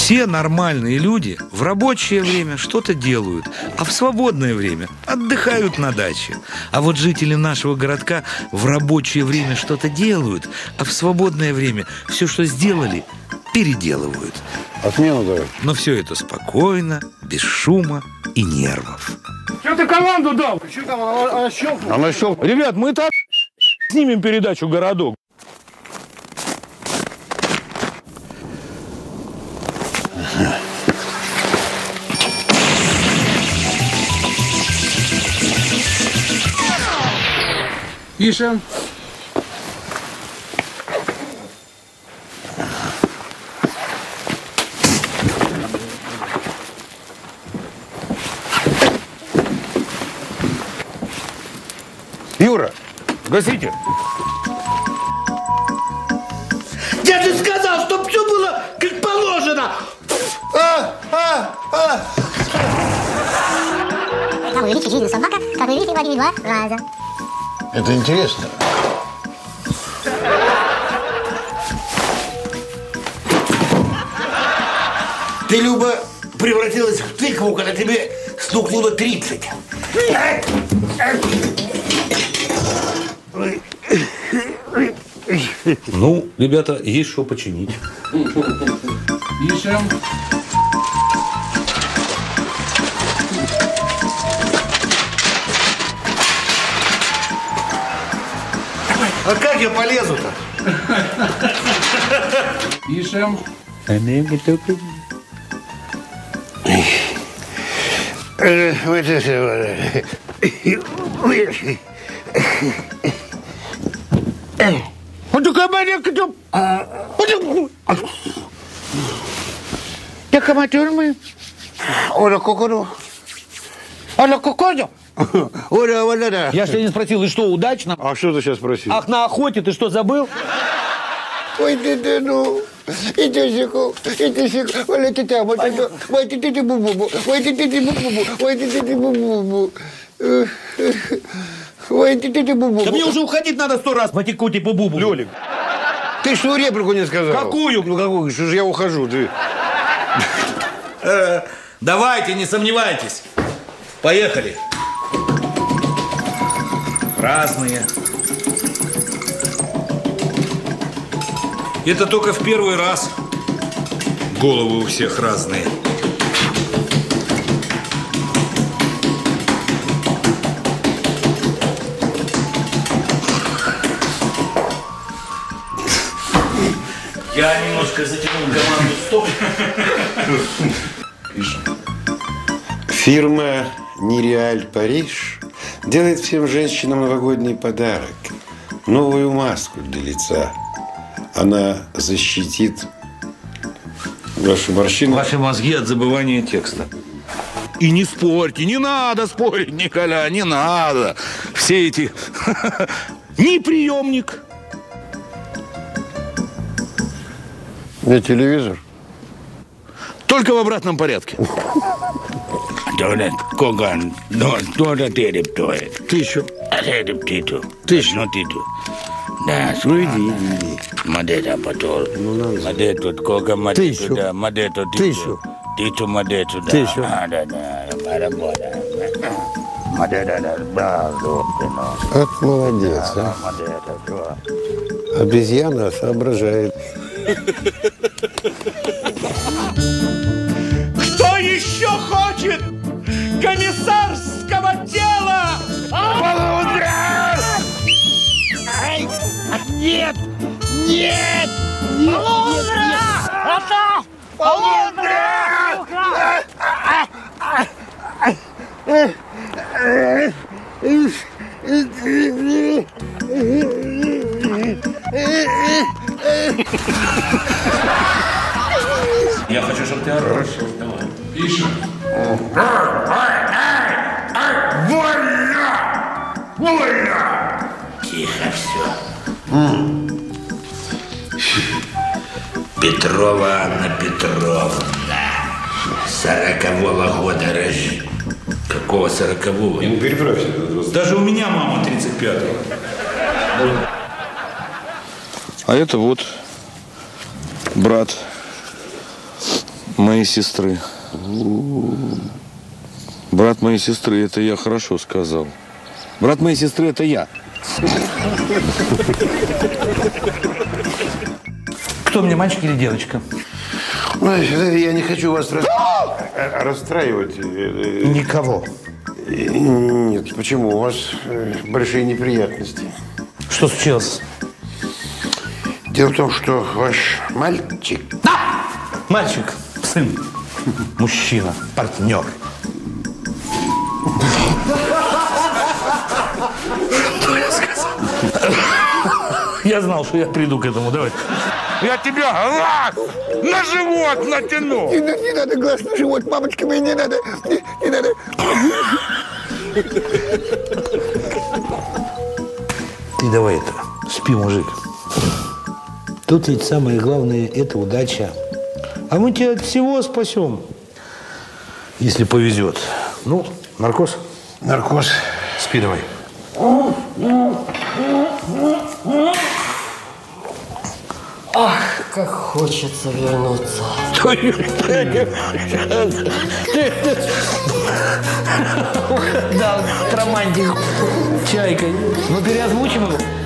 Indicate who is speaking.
Speaker 1: Все нормальные люди в рабочее время что-то делают, а в свободное время отдыхают на даче. А вот жители нашего городка в рабочее время что-то делают, а в свободное время все, что сделали, переделывают.
Speaker 2: Отмену давай.
Speaker 1: Но все это спокойно, без шума и нервов.
Speaker 3: Что ты команду дал?
Speaker 2: Что там, она щелкнула? Она щелкнула.
Speaker 3: Ребят, мы так снимем передачу «Городок». Пишем.
Speaker 2: Юра, гасите.
Speaker 4: Я же сказал, чтоб все было как положено.
Speaker 5: Как увеличить жизнь собака, как увеличить в 1,2 раза.
Speaker 2: Это интересно.
Speaker 4: Ты, Люба, превратилась в тыкву, когда тебе стукнуло 30.
Speaker 1: Ну, ребята, есть что починить.
Speaker 3: Пишем.
Speaker 4: А как я полезу-то?
Speaker 3: Пишем.
Speaker 4: Вот такая маленькая. Так аматюрмы. Оля кукуру. Оля кукуру. Оля, Оля.
Speaker 3: Я же тебя не спросил, и что, удачно?
Speaker 2: А что ты сейчас спросил?
Speaker 3: Ах, на охоте ты что, забыл?
Speaker 4: Ой, ты, ну. Иди, секу. Оля, ты там. Ой, ты, бу-бу-бу. Ой, ты, бу-бу-бу. Ой, ты, бу-бу-бу. Ой, ты, бу-бу.
Speaker 3: Да мне уже уходить надо 100 раз по текути по бубу.
Speaker 2: Лёлик, ты что реплику не сказал?
Speaker 3: Какую?
Speaker 2: Ну какую? Что же я ухожу, ты?
Speaker 6: Давайте, не сомневайтесь. Поехали. Разные.
Speaker 1: Это только в первый раз. Головы у всех разные.
Speaker 6: Я немножко затянул команду «Стоп».
Speaker 7: Фирма «Нереаль Париж» делает всем женщинам новогодний подарок. Новую маску для лица. Она защитит ваши морщины.
Speaker 1: Ваши мозги от забывания текста. И не спорьте, не надо спорить, Николя, не надо. Все эти... Ни приемник.
Speaker 2: Не телевизор?
Speaker 1: Только в обратном порядке. Тысячу. Тысячу.
Speaker 6: Да,
Speaker 2: Ну иди.
Speaker 6: Мадета потол. Мадету сколько мадету
Speaker 2: Тысячу.
Speaker 6: да, мадету
Speaker 2: Тысячу.
Speaker 6: Тысячу мадету да.
Speaker 2: Тысячу.
Speaker 6: Да. Мадета да, лопкино.
Speaker 2: Вот молодец, а.
Speaker 6: Мадета да.
Speaker 2: Обезьяна соображает.
Speaker 3: Кто еще хочет комиссарского тела? Нет! Нет! Полундра! Это! Полундра!
Speaker 6: Я хочу, чтобы ты орал. Давай.
Speaker 3: Пишем.
Speaker 6: Тихо все. Петрова Анна Петровна. 40-го года рождения. Какого 40-го?
Speaker 7: Ну, переправься.
Speaker 6: Даже у меня мама 35-го.
Speaker 2: А это вот брат
Speaker 1: Моей сестры. Брат моей сестры, это я хорошо сказал. Брат моей сестры, это я.
Speaker 8: Кто мне, мальчик или девочка?
Speaker 7: Ой, я не хочу вас расстраивать.
Speaker 8: Никого.
Speaker 7: Нет, почему? У вас большие неприятности.
Speaker 8: Что случилось?
Speaker 7: Дело в том, что ваш мальчик...
Speaker 8: Да! Мальчик, сын, мужчина, партнер. Что я сказал? Я знал, что я приду к этому. Давай.
Speaker 3: Я тебя глаз на живот натяну.
Speaker 4: Не надо глаз на живот, мамочка моя, не надо. Не надо.
Speaker 8: Ты давай это, спи, мужик. Тут ведь самое главное – это удача. А мы тебя от всего спасем, если повезет. Ну, наркоз?
Speaker 7: Наркоз.
Speaker 8: Спи давай.
Speaker 9: Ах, как хочется вернуться.
Speaker 8: Да, романтик. Чайка. Ну, переозвучим его.